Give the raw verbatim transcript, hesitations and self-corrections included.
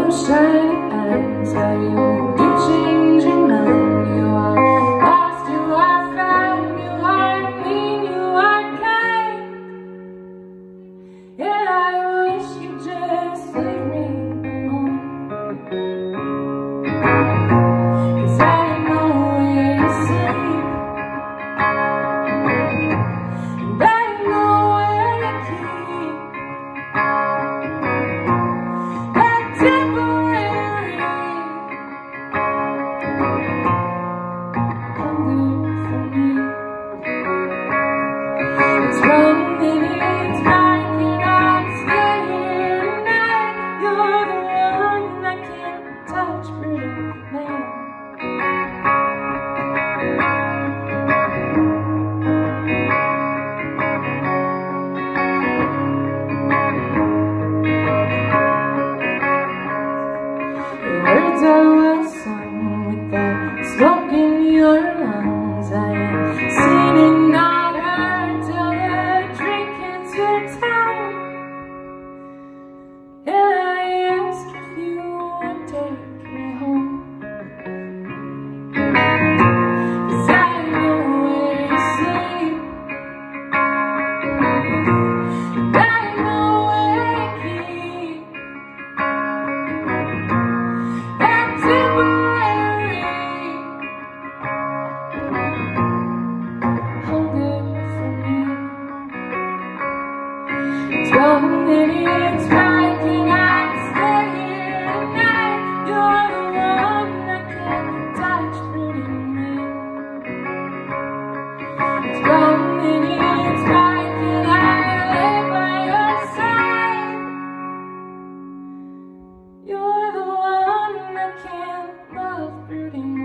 those shining eyes, how you do change your mind. You are lost, you are found, you are mean, you are kind. And I wish you just leave me alone, 'cause I know where you sleep, and I know where you keep that temporary hunger for me. It's wrong and it's right, and I stay here tonight. You're the one I can't touch, pretty man. Your words are well sung with that smoke in your lungs. I ain't seen and not heard till the drink hits your tongue. And I ask if you would take me home, 'cause I know where you sleep, and I know where you keep that temporary hunger for me. It's wrong and it's right, and I stay here tonight. You're the one I can't touch, pretty man. It's wrong and it's right, and I lay by your side. You're the one I can't love, pretty man.